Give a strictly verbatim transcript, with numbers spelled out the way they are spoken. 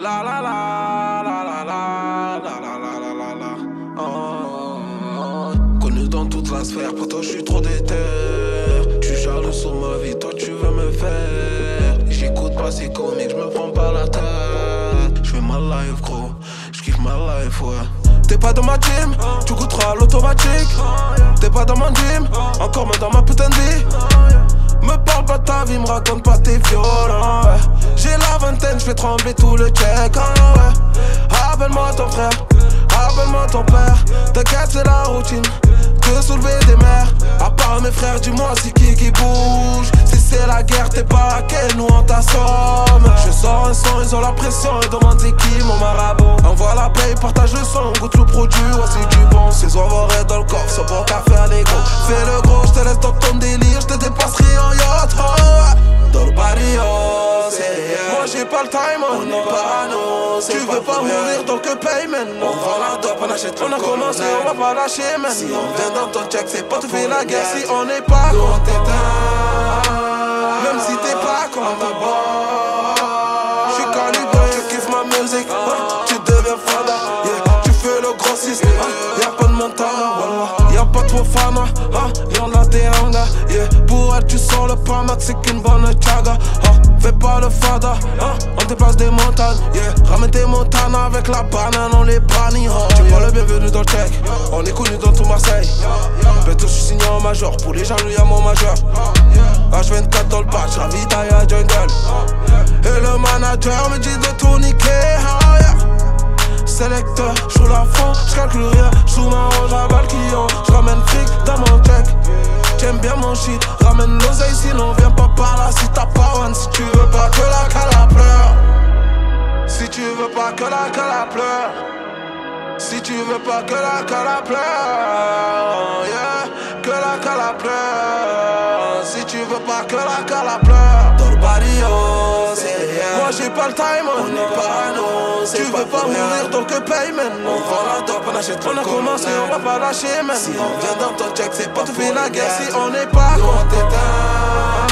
La la la la la la la la la la la la. Oh, oh. Connu dans toute la sphère, pour toi je suis trop déter. Tu jaloux sur ma vie, toi tu veux me faire. J'écoute pas ces comiques, je me prends pas la tête. Je fais ma life gros, je kiffe ma life ouais. T'es pas dans ma team, tu goûteras l'automatique. T'es pas dans mon gym, encore moins dans ma putain de vie. Me parle pas de ta vie, me raconte pas tes violents ouais. J'ai la vingtaine, j'fais trembler tout le check hein, ouais. Appelle-moi ton frère, appelle-moi ton père. T'inquiète c'est la routine, que soulever des mers. À part mes frères, dis-moi c'est qui qui bouge. Si c'est la guerre, t'es pas laquelle, nous on t'assomme. Je sors un son, ils ont la pression et demandent c'est qui mon marabout. Envoie la paye, partage le son, goûte le produit, voici du bon. Ces oivrés dans le corps, c'est bon qu'à faire les gros. Fais le gros, j'te laisse dans ton délire, j'te dépasserai en yacht oh, ouais. Dans le barrio, c'est yeah. Moi j'ai pas le time, on n'est pas non. Tu veux pas mourir donc paye maintenant. On vend la dope, on achète. On a commencé, on va pas lâcher maintenant. Si on vient dans ton check, c'est pas tout fait la guerre. Si on n'est pas quand t'éteins, même si t'es pas comme ta bord. J'suis calibré, je kiffe ma musique hein. Tu deviens fada, yeah. Tu fais le grossiste hein. Y'a pas de Montana, wallah. Y'a pas trop fan hein. Y'en a des hangas, yeah. Pour elle tu sens le pamat, c'est qu'une bonne chaga hein. Fais pas le fada, hein. On déplace des montagnes, yeah. Ramène des montagnes avec la banane, on les bannit hein. Tu vois le bienvenu dans le check, on est connu dans tout Marseille. Bientôt je suis signé en major, pour les jaloux y'a mon majeur. H vingt-quatre dans le patch, ravitaille à jungle. Et le manager me dit de tout niquer oh, yeah. Sélecteur, j'roule la fond, j'calcule rien. J'sous ma roche à balle client, j'ramène fric dans mon check. J'aime bien mon shit, ramène l'oseille sinon viens pas par là. Si t'as pas one, si tu veux pas que la cala pleure. Si tu veux pas que la cala pleure. Si tu veux pas que la cala pleure, yeah. Que la cala pleure. Si tu veux pas que la cala pleure. Dans le barrio, c'est yeah. Moi j'ai pas le time, on n'est pas non. Tu veux pas mourir donc paye maintenant. On vend la dope, on achète. On a commencé, on va pas lâcher maintenant. Si on vient dans ton check, c'est pas tout fait la guerre. Si on n'est pas quand t'éteins,